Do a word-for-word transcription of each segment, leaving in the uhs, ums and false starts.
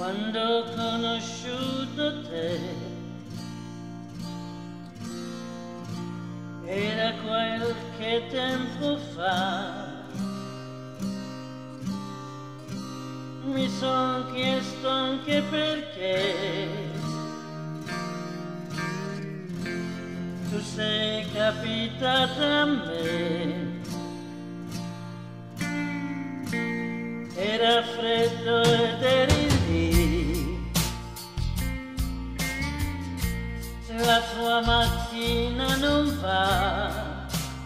quando ho conosciuto te, era qualche tempo fa. Mi son chiesto anche perché tu sei capitata a me. Era freddo ed eri lì, la tua macchina non va,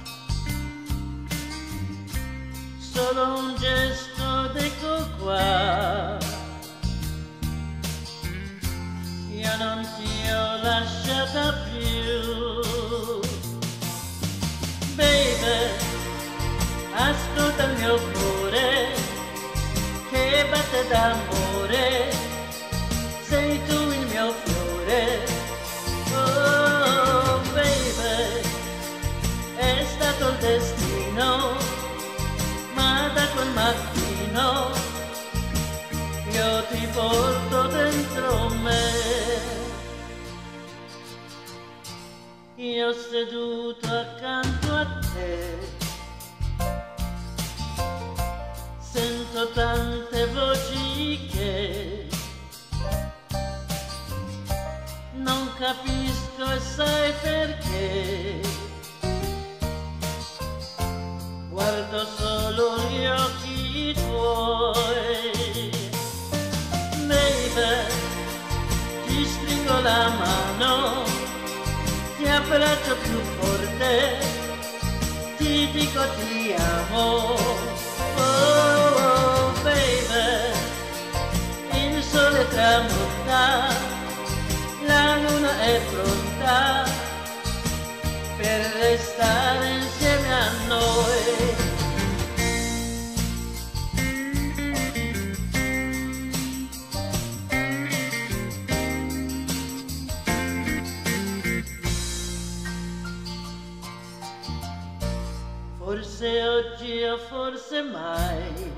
solo un gesto ed ecco qua. Io non ti ho lasciata più, baby, ascolta il mio cuore che batte d'amore, sei tu il mio fiore. Oh baby, è stato il destino, ma da quel mattino io ti porto dentro me. Io seduto accanto a te, sento tante voci che non capisco e sai perché. Guardo solo gli occhi tuoi, baby, ti stringo la mano, ti abbraccio più forte, ti dico ti amo. Oh baby, il sole tramonta, la luna è pronta per restare insieme a noi. Forse oggi o forse mai,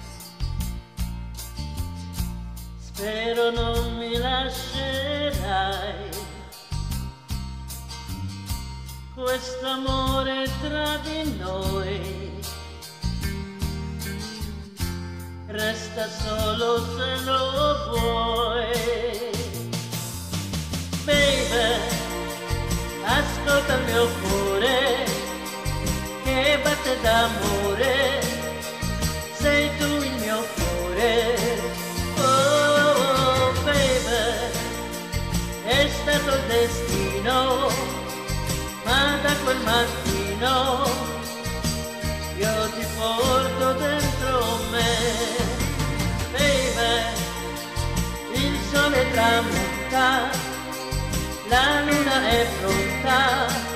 spero non mi lascerai. Questo amore tra di noi resta solo se lo vuoi. Baby, ascolta il mio cuore che batte d'amore, sei tu il mio fiore. Oh baby, è stato il destino, ma da quel mattino io ti porto dentro me. Baby, il sole tramonta, la luna è pronta